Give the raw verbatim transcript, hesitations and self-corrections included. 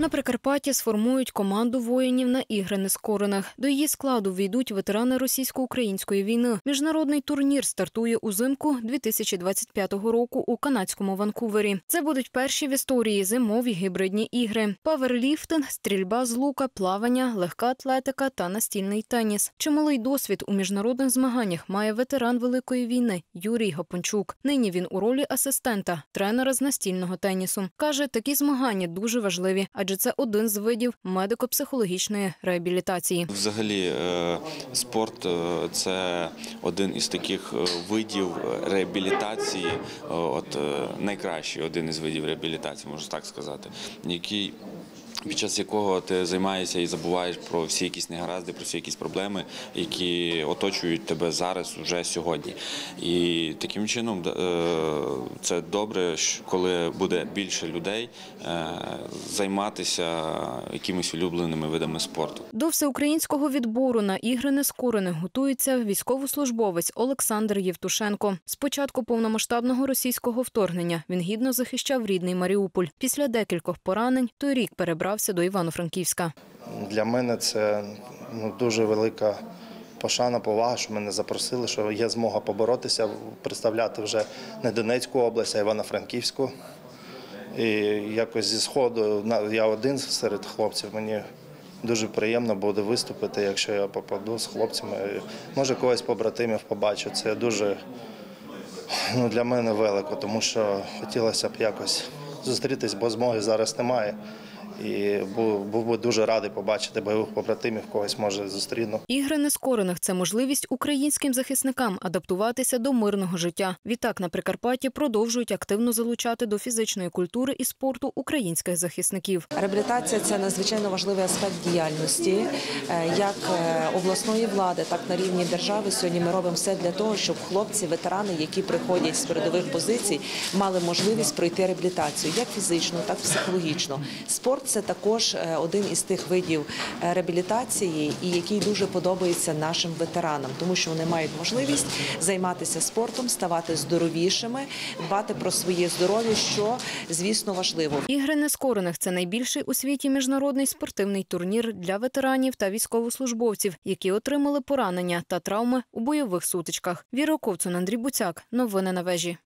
На Прикарпатті сформують команду воїнів на ігри нескорених. До її складу війдуть ветерани російсько-української війни. Міжнародний турнір стартує узимку дві тисячі двадцять п'ятого року у канадському Ванкувері. Це будуть перші в історії зимові гібридні ігри. Паверліфтинг, стрільба з лука, плавання, легка атлетика та настільний теніс. Чималий досвід у міжнародних змаганнях має ветеран Великої війни Юрій Гапончук. Нині він у ролі асистента, тренера з настільного тенісу. Каже, такі змагання дуже важливі, адже це один з видів медико-психологічної реабілітації. Взагалі спорт – це один із таких видів реабілітації, от найкращий один із видів реабілітації, можу так сказати, який під час якого ти займаєшся і забуваєш про всі якісь негаразди, про всі якісь проблеми, які оточують тебе зараз, уже сьогодні. І таким чином це добре, коли буде більше людей займатися якимись улюбленими видами спорту. До всеукраїнського відбору на ігри нескорених готується військовослужбовець Олександр Євтушенко. З початку повномасштабного російського вторгнення він гідно захищав рідний Маріуполь. Після декількох поранень той рік перебрався до Івано-Франківська. Для мене це ну, дуже велика пошана, повага, що мене запросили, що є змога поборотися, представляти вже не Донецьку область, а Івано-Франківську. І якось зі Сходу, я один серед хлопців, мені дуже приємно буде виступити, якщо я попаду з хлопцями. Може, когось побратимів побачу. Це дуже ну, для мене велико, тому що хотілося б якось зустрітись, бо змоги зараз немає. І був би дуже радий побачити бойових побратимів, когось може зустріну. Ігри нескорених – це можливість українським захисникам адаптуватися до мирного життя. Відтак на Прикарпатті продовжують активно залучати до фізичної культури і спорту українських захисників. Реабілітація – це надзвичайно важливий аспект діяльності. Як обласної влади, так і на рівні держави сьогодні ми робимо все для того, щоб хлопці, ветерани, які приходять з передових позицій, мали можливість пройти реабілітацію як фізично, так і психологічно. Спорт – це також один із тих видів реабілітації, і який дуже подобається нашим ветеранам, тому що вони мають можливість займатися спортом, ставати здоровішими, дбати про своє здоров'я, що, звісно, важливо. Ігри нескорених – це найбільший у світі міжнародний спортивний турнір для ветеранів та військовослужбовців, які отримали поранення та травми у бойових сутичках. Віра Ковцун, Андрій Буцяк. Новини на вежі.